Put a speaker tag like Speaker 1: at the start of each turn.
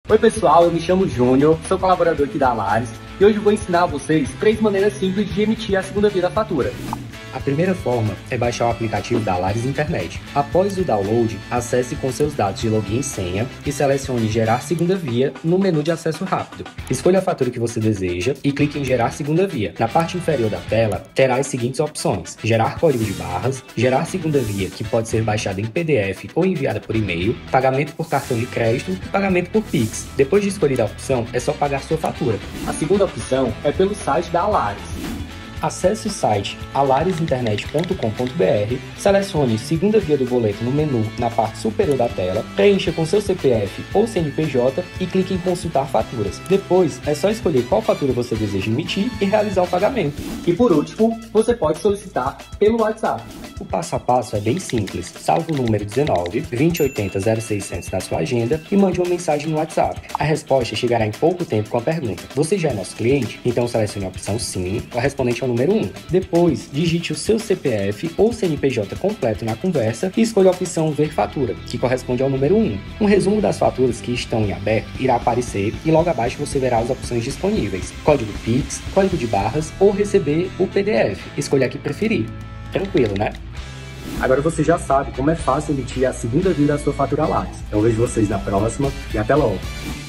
Speaker 1: Oi pessoal, eu me chamo Júnior, sou colaborador aqui da Lares e hoje eu vou ensinar a vocês 3 maneiras simples de emitir a segunda via da fatura. A primeira forma é baixar o aplicativo da Lares Internet. Após o download, acesse com seus dados de login e senha e selecione Gerar segunda via no menu de acesso rápido. Escolha a fatura que você deseja e clique em Gerar segunda via. Na parte inferior da tela, terá as seguintes opções: gerar código de barras, gerar segunda via que pode ser baixada em PDF ou enviada por e-mail, pagamento por cartão de crédito e pagamento por Pix. Depois de escolher a opção, é só pagar sua fatura. A segunda opção é pelo site da Lares. Acesse o site alaresinternet.com.br, selecione segunda via do boleto no menu na parte superior da tela, preencha com seu CPF ou CNPJ e clique em consultar faturas. Depois, é só escolher qual fatura você deseja emitir e realizar o pagamento. E por último, você pode solicitar pelo WhatsApp. O passo a passo é bem simples. Salve o número 19 2080 0600 na sua agenda e mande uma mensagem no WhatsApp. A resposta chegará em pouco tempo com a pergunta: você já é nosso cliente? Então selecione a opção sim, correspondente ao número 1. Depois, digite o seu CPF ou CNPJ completo na conversa e escolha a opção Ver Fatura, que corresponde ao número 1. Um resumo das faturas que estão em aberto irá aparecer e logo abaixo você verá as opções disponíveis: código Pix, código de barras ou receber o PDF. Escolha a que preferir. Tranquilo, né? Agora você já sabe como é fácil emitir a segunda via da sua fatura Lares. Eu vejo vocês na próxima e até logo!